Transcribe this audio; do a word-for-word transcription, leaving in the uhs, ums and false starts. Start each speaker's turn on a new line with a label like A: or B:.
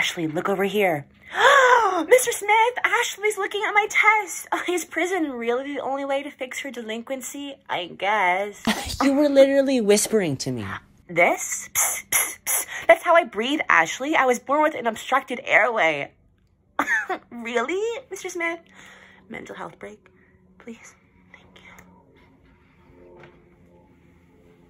A: Ashley, look over here. Mister Smith, Ashley's looking at my test. Oh, is prison really the only way to fix her delinquency? I guess.
B: You were literally whispering to me.
A: This? Psst, psst, psst. That's how I breathe, Ashley. I was born with an obstructed airway. Really, Mister Smith? Mental health break, please.